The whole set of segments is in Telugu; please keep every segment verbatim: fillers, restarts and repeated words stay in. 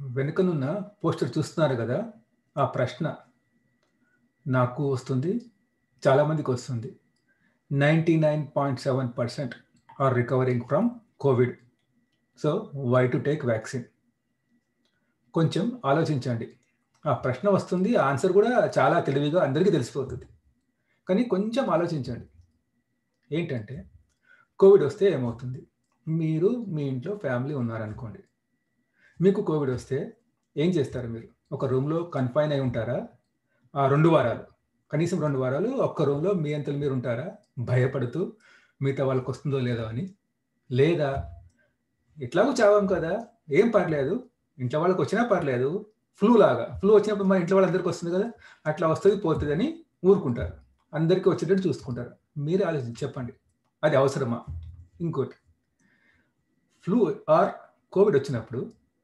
వెనుకనున్న పోస్టర్ చూస్తున్నారు గదా! ఆ ప్రశ్న నాకు వస్తుంది. చాలా మందికొస్తుంది. తొంభై తొమ్మిది పాయింట్ ఏడు శాతం are recovering from covid. So, why to take vaccine? కొంచెం ఆలోచించండి. ఆ ప్రశ్న వస్తుంది. ఆన్సర్ గూడా చాలా తెలివిగా అందరికీ తెలిసిపోతది. కానీ కొంచెం ఆలోచించండి. ఏంటంటే, కోవిడ్ వస్తే ఏమవుతుంది? మీరు మీ ఇంట్లో ఫ్యామిలీ ఉన్నారనుకోండి. మీకు కోవిడ్ వస్తే ఏం చేస్తారు మీరు? ఒక రూమ్‌లో కన్‌ఫైన్ అయి ఉంటారా? ఆ రెండు వారాలు. కనీసం రెండు వారాలు ఒక్క రూమ్‌లో మీ అంతట మీరు ఉంటారా? భయపడుతూ మిగతా వాళ్ళకొస్తుందో లేదో అని. లేదా ఎట్లాగో చావం కదా! ఏం పర్లేదు. ఇంట్లో వాళ్ళకొచ్చినా పర్లేదు. ఫ్లూ లాగా. ఫ్లూ వచ్చినప్పుడు మన ఇంట్లో వాళ్ళందరికి వస్తుంది కదా! అట్లా వస్తది, పోతదని ఊరుకుంటారు. అందరికి వచ్చేటట్టు చూసుకుంటారు. మీరే ఆలోచించి చెప్పండి. అది అవసరమా? ఇంకోటి ఫ్లూ ఆర్ కోవిడ్ వచ్చినప్పుడు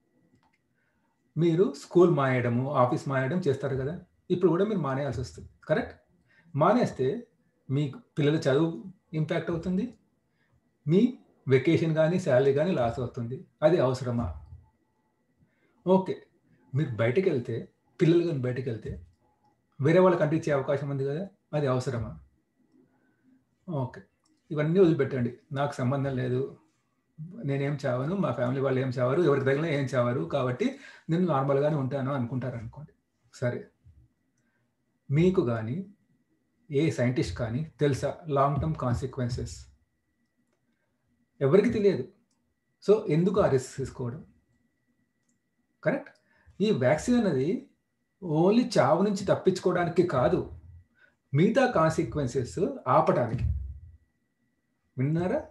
మీరు స్కూల్ మానేయడము, ఆఫీస్ మానేయడం చేస్తారు గదా! ఇప్పుడు గూడా మీరు మానేయాల్సొస్తది. కరెక్ట్? మానేస్తే మీకు పిల్లల చదువు ఇంపాక్ట్ అవుతుంది. మీ వెకేషన్ గాని, సాలరీ గాని లాస్ అవుతుంది. అది అవసరమా? ఓకే. మీరు బయటికెళ్తే, పిల్లలు గాని బయటికెళ్తే, వేరే వాళ్ళకి అంటించే అవకాశం ఉంది గదా! అది అవసరమా? ఓకే. ఇవన్నీ వదిలిపెట్టండి. నాకు సంబంధం లేదు. నేనేం చావను. మా ఫ్యామిలీ వాళ్ళు ఏం చావరు. ఎవరికి తగిలినా ఏం చావరు. కాబట్టి నేను నార్మల్‌గానే ఉంటాను అనుకుంటారనుకోండి. సరే. మీకు గాని, ఏ సైంటిస్ట్ కానీ తెలుసా లాంగ్ టర్మ్ కాన్సిక్వెన్సెస్? ఎవరికీ తెలియదు. సో, ఎందుకు ఆ రిస్క్ తీసుకోవడం? కరెక్ట్? ఈ వ్యాక్సిన్ అన్నది ఓన్లీ చావు నుంచి తప్పించుకోవడానికి కాదు. మిగతా కాన్సిక్వెన్సెస్ ఆపటానికి. విన్నారా?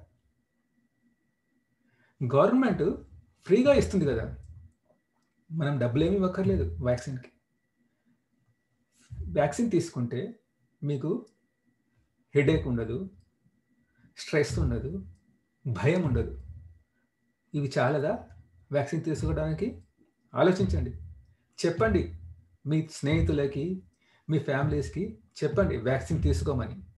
గవర్నమెంట్ ఫ్రీగా ఇస్తుంది గదా! మనం డబ్బులేమి ఇవ్వక్కర్లేదు వ్యాక్సిన్‌కి. వ్యాక్సిన్ తీసుకుంటే మీకు హెడేక్ ఉండదు. స్ట్రెస్ ఉండదు. భయం ఉండదు. ఇవి చాలదా వ్యాక్సిన్ తీసుకోవడానికి? ఆలోచించండి. చెప్పండి. మీ స్నేహితులకి, మీ ఫ్యామిలీస్‌కి చెప్పండి వ్యాక్సిన్ తీసుకోమని.